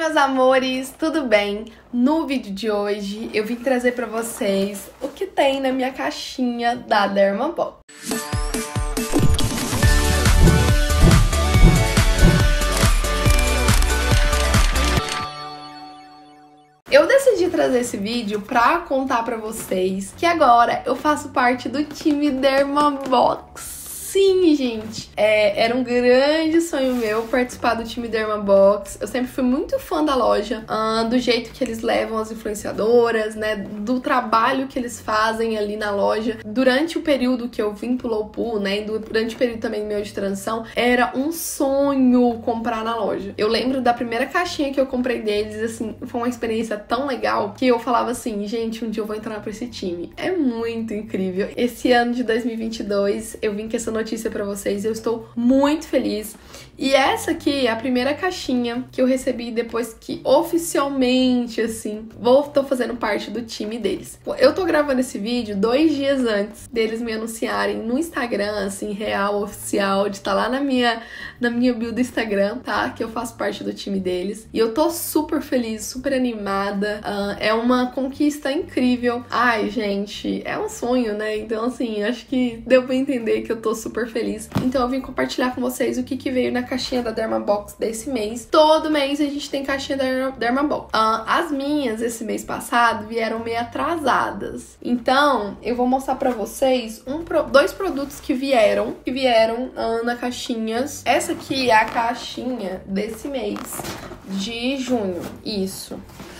meus amores, tudo bem? No vídeo de hoje eu vim trazer pra vocês o que tem na minha caixinha da Dermabox. Eu decidi trazer esse vídeo pra contar pra vocês que agora eu faço parte do time Dermabox. Sim, gente, era um grande sonho meu participar do time Dermabox. Eu sempre fui muito fã da loja, do jeito que eles levam as influenciadoras, né, do trabalho que eles fazem ali na loja. Durante o período que eu vim pro Low Pool, né, durante o período também meu de transição, era um sonho comprar na loja. Eu lembro da primeira caixinha que eu comprei deles, assim, foi uma experiência tão legal que eu falava assim, gente, um dia eu vou entrar pra esse time. É muito incrível. Esse ano de 2022, eu vim com essa notícia pra vocês, eu estou muito feliz. E essa aqui é a primeira caixinha que eu recebi depois que oficialmente, assim, tô fazendo parte do time deles. Eu tô gravando esse vídeo 2 dias antes deles me anunciarem no Instagram, assim, real, oficial, de estar lá na minha bio do Instagram, tá? Que eu faço parte do time deles. E eu tô super feliz, super animada. É uma conquista incrível. Ai, gente, é um sonho, né? Então, assim, acho que deu pra entender que eu tô super feliz. Então eu vim compartilhar com vocês o que veio na caixinha da Dermabox desse mês. Todo mês a gente tem caixinha da Dermabox. As minhas, esse mês passado, vieram meio atrasadas. Então, eu vou mostrar pra vocês dois produtos que vieram na caixinhas. Essa aqui é a caixinha desse mês de junho. Isso.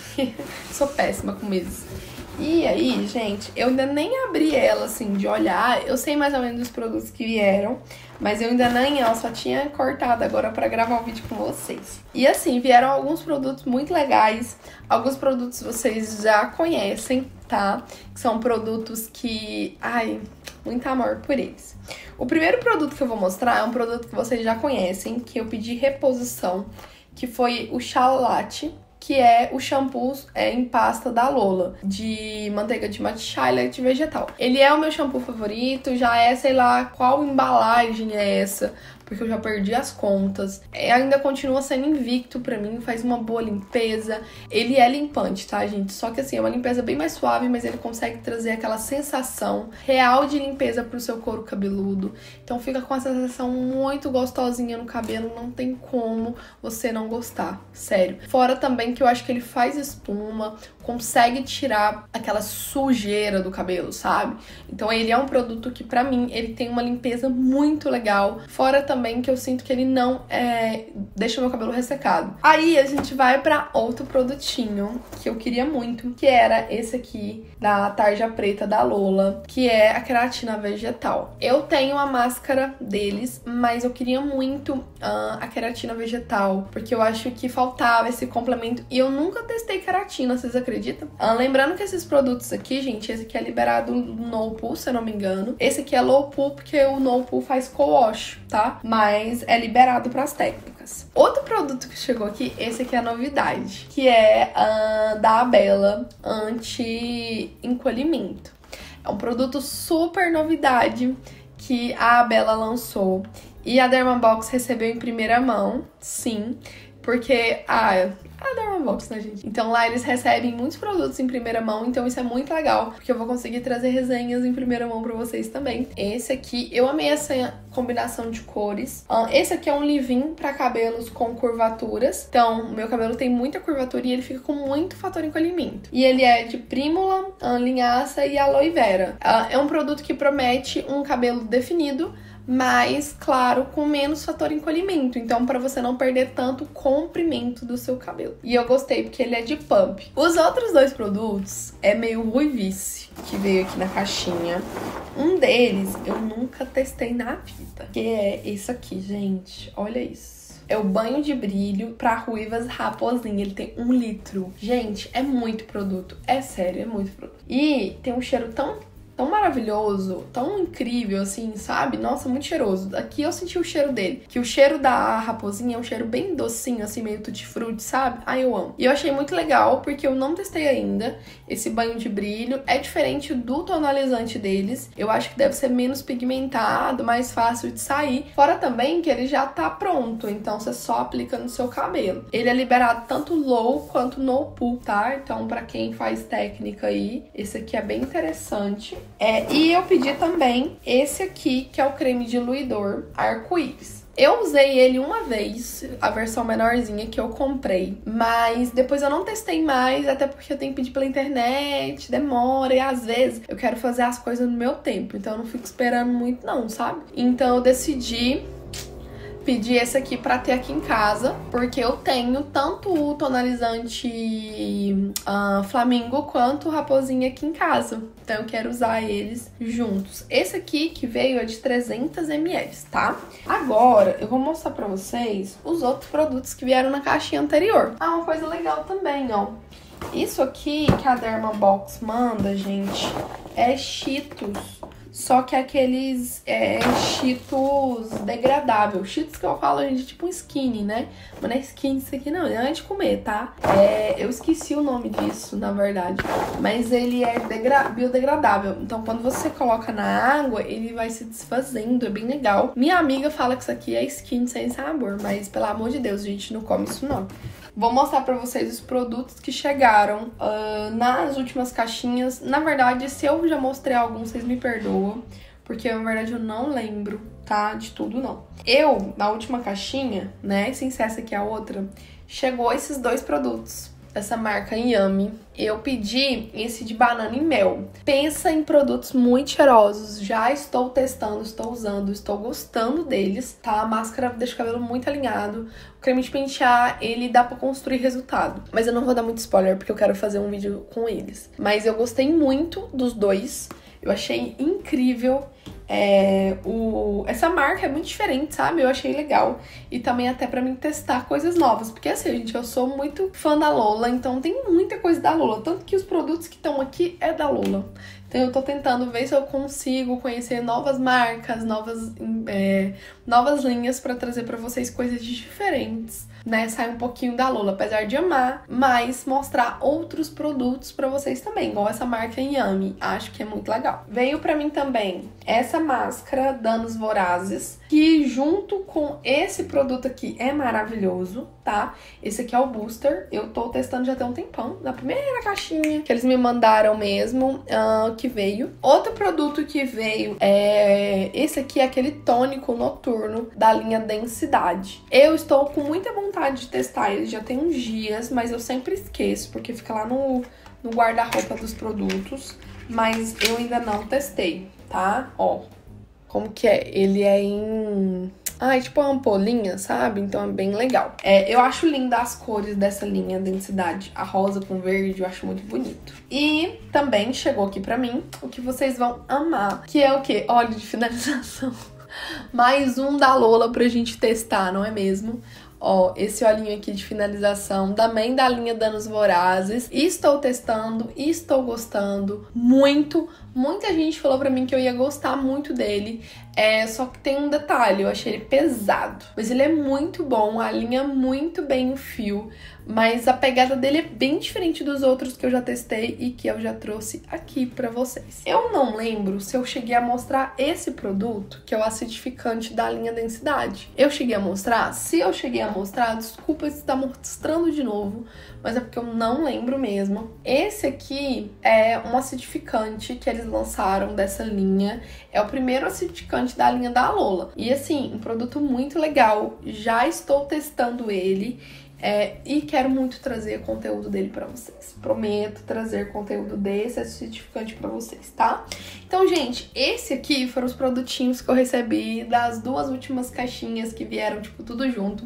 Sou péssima com meses. E aí, gente, eu ainda nem abri ela, assim, de olhar. Eu sei mais ou menos dos produtos que vieram, mas eu ainda nem, ela só tinha cortado agora pra gravar um vídeo com vocês. E assim, vieram alguns produtos muito legais. Alguns produtos vocês já conhecem, tá? Que são produtos que... ai, muito amor por eles. O primeiro produto que eu vou mostrar é um produto que vocês já conhecem, que eu pedi reposição, que foi o Chalate, que é o shampoo em pasta da Lola, de manteiga de matcha e leite vegetal. Ele é o meu shampoo favorito, já é, sei lá, qual embalagem é essa, porque eu já perdi as contas. Ainda continua sendo invicto pra mim, faz uma boa limpeza. Ele é limpante, tá, gente? Só que assim, é uma limpeza bem mais suave, mas ele consegue trazer aquela sensação real de limpeza pro seu couro cabeludo. Então fica com uma sensação muito gostosinha no cabelo, não tem como você não gostar, sério. Fora também que eu acho que ele faz espuma, consegue tirar aquela sujeira do cabelo, sabe? Então ele é um produto que pra mim, ele tem uma limpeza muito legal. Fora também que eu sinto que ele não deixa meu cabelo ressecado. Aí a gente vai pra outro produtinho que eu queria muito, que era esse aqui da Tarja Preta da Lola, que é a queratina vegetal. Eu tenho a máscara deles, mas eu queria muito a queratina vegetal, porque eu acho que faltava esse complemento e eu nunca testei queratina, vocês acreditam? Lembrando que esses produtos aqui, gente, esse aqui é liberado no No Pool, se eu não me engano. Esse aqui é Low Pool, porque o No Pool faz co-wash, tá? Mas é liberado para as técnicas. Outro produto que chegou aqui, esse aqui é a novidade, que é da Abela anti-encolhimento. É um produto super novidade que a Abela lançou e a Dermabox recebeu em primeira mão, sim, porque a Dermabox, né, gente? Então lá eles recebem muitos produtos em primeira mão, então isso é muito legal, porque eu vou conseguir trazer resenhas em primeira mão pra vocês também. Esse aqui, eu amei essa combinação de cores. Esse aqui é um leave-in pra cabelos com curvaturas. Então, o meu cabelo tem muita curvatura e ele fica com muito fator encolhimento. E ele é de prímula, linhaça e aloe vera. É um produto que promete um cabelo definido, mas, claro, com menos fator encolhimento. Então, pra você não perder tanto comprimento do seu cabelo. E eu gostei, porque ele é de pump. Os outros dois produtos é meio ruivice, que veio aqui na caixinha. Um deles eu nunca testei na vida, que é esse aqui, gente. Olha isso. É o banho de brilho pra ruivas raposinha. Ele tem 1 litro. Gente, é muito produto. É sério, é muito produto. E tem um cheiro tão tão maravilhoso, tão incrível, assim, sabe? Nossa, muito cheiroso. Aqui eu senti o cheiro dele, que o cheiro da raposinha é um cheiro bem docinho, assim, meio tutti-frutti, sabe? Ai, eu amo. E eu achei muito legal, porque eu não testei ainda esse banho de brilho. É diferente do tonalizante deles. Eu acho que deve ser menos pigmentado, mais fácil de sair. Fora também que ele já tá pronto, então você só aplica no seu cabelo. Ele é liberado tanto low quanto no poo, tá? Então, pra quem faz técnica aí, esse aqui é bem interessante. E eu pedi também esse aqui, que é o creme diluidor arco-íris. Eu usei ele uma vez, a versão menorzinha que eu comprei, mas depois eu não testei mais, até porque eu tenho que pedir pela internet, demora, e às vezes eu quero fazer as coisas no meu tempo, então eu não fico esperando muito não, sabe? Então eu decidi pedir esse aqui pra ter aqui em casa, porque eu tenho tanto o tonalizante Flamingo quanto o Raposinha aqui em casa. Então eu quero usar eles juntos. Esse aqui que veio é de 300 ml, tá? Agora eu vou mostrar pra vocês os outros produtos que vieram na caixinha anterior. Uma coisa legal também, ó. Isso aqui que a Dermabox manda, gente, é Cheetos. Só que aqueles Cheetos degradável. Cheetos que eu falo, gente, tipo um skinny, né? Mas não é skinny isso aqui não, é antes de comer, tá? Eu esqueci o nome disso, na verdade. Mas ele é biodegradável. Então, quando você coloca na água, ele vai se desfazendo, é bem legal. Minha amiga fala que isso aqui é skinny sem sabor, mas pelo amor de Deus, a gente não come isso não. Vou mostrar pra vocês os produtos que chegaram nas últimas caixinhas. Na verdade, se eu já mostrei alguns, vocês me perdoam, porque na verdade eu não lembro, tá? De tudo, não. Na última caixinha, né, sem ser essa aqui a outra, chegou esses dois produtos. Essa marca Yummy. Eu pedi esse de banana e mel. Pensa em produtos muito cheirosos. Já estou testando, estou usando, estou gostando deles, tá? A máscara deixa o cabelo muito alinhado. O creme de pentear, ele dá pra construir resultado. Mas eu não vou dar muito spoiler, porque eu quero fazer um vídeo com eles. Mas eu gostei muito dos dois. Eu achei incrível. Essa marca é muito diferente, sabe? Eu achei legal. E também até pra mim testar coisas novas. Porque assim, gente, eu sou muito fã da Lola, então tem muita coisa da Lola. Tanto que os produtos que estão aqui é da Lola. Então eu tô tentando ver se eu consigo conhecer novas marcas, novas linhas pra trazer pra vocês coisas diferentes, né? Sair um pouquinho da Lola, apesar de amar, mas mostrar outros produtos pra vocês também, igual essa marca Yummy. Acho que é muito legal. Veio pra mim também essa máscara Danos Vorazes, que junto com esse produto aqui é maravilhoso, tá? Esse aqui é o Booster. Eu tô testando já tem um tempão, na primeira caixinha que eles me mandaram mesmo, que veio. Outro produto que veio é esse aqui, é aquele tônico noturno da linha Densidade. Eu estou com muita vontade de testar ele, já tem uns dias, mas eu sempre esqueço, porque fica lá no guarda-roupa dos produtos, mas eu ainda não testei, tá? Ó, como que é? Ele é em... tipo uma ampolinha, sabe? Então é bem legal. Eu acho linda as cores dessa linha Densidade. A rosa com verde, eu acho muito bonito. E também chegou aqui pra mim o que vocês vão amar, que é o quê? Óleo de finalização. Mais um da Lola pra gente testar, não é mesmo? Ó, esse olhinho aqui de finalização, também da linha Danos Vorazes. Estou testando, estou gostando muito. Muita gente falou pra mim que eu ia gostar muito dele. Só que tem um detalhe, eu achei ele pesado. Mas ele é muito bom, alinha muito bem o fio. Mas a pegada dele é bem diferente dos outros que eu já testei e que eu já trouxe aqui pra vocês. Eu não lembro se eu cheguei a mostrar esse produto, que é o acidificante da linha Densidade. Eu cheguei a mostrar? Se eu cheguei a mostrar, desculpa se tá mostrando de novo, mas é porque eu não lembro mesmo. Esse aqui é um acidificante que eles lançaram dessa linha. É o primeiro acidificante da linha da Lola. E assim, um produto muito legal. Já estou testando ele. E quero muito trazer conteúdo dele pra vocês. Prometo trazer conteúdo desse acidificante pra vocês, tá? Então, gente, esse aqui foram os produtinhos que eu recebi das duas últimas caixinhas que vieram, tipo, tudo junto,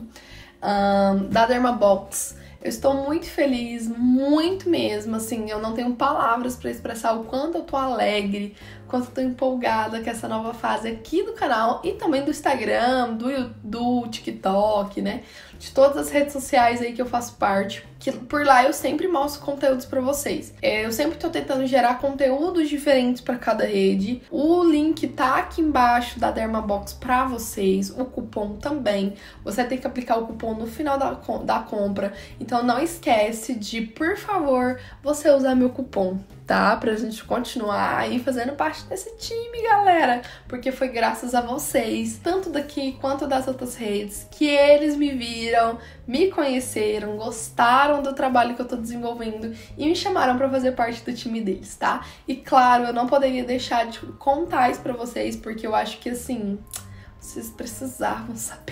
da Dermabox. Eu estou muito feliz, muito mesmo, assim, eu não tenho palavras pra expressar o quanto eu tô alegre quanto eu tô empolgada com essa nova fase aqui do canal e também do Instagram, do TikTok, né? De todas as redes sociais aí que eu faço parte, que por lá eu sempre mostro conteúdos pra vocês. Eu sempre tô tentando gerar conteúdos diferentes pra cada rede. O link tá aqui embaixo da Dermabox pra vocês, o cupom também. Você tem que aplicar o cupom no final da compra, então não esquece de, por favor, você usar meu cupom, tá? Pra gente continuar aí fazendo parte desse time, galera. Porque foi graças a vocês, tanto daqui quanto das outras redes, que eles me viram, me conheceram, gostaram do trabalho que eu tô desenvolvendo e me chamaram pra fazer parte do time deles, tá? E claro, eu não poderia deixar de contar isso pra vocês, porque eu acho que assim, vocês precisavam saber.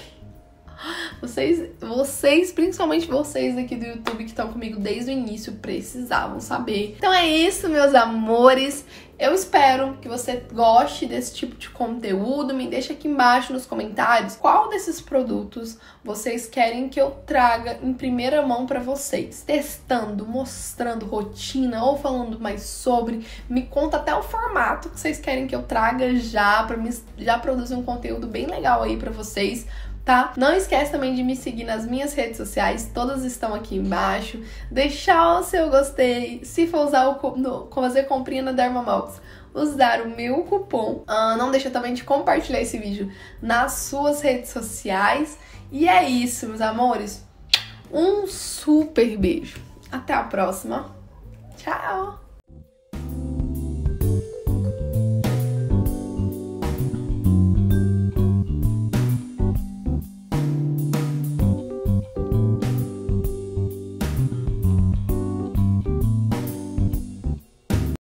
Vocês, principalmente vocês aqui do YouTube que estão comigo desde o início, precisavam saber. Então é isso, meus amores. Eu espero que você goste desse tipo de conteúdo. Me deixa aqui embaixo nos comentários qual desses produtos vocês querem que eu traga em primeira mão pra vocês. Testando, mostrando rotina ou falando mais sobre. Me conta até o formato que vocês querem que eu traga já produzir um conteúdo bem legal aí pra vocês. Tá? Não esquece também de me seguir nas minhas redes sociais, todas estão aqui embaixo. Deixar o seu gostei, se for usar fazer comprinha na Dermabox, usar o meu cupom. Não deixa também de compartilhar esse vídeo nas suas redes sociais. E é isso, meus amores. Um super beijo. Até a próxima. Tchau!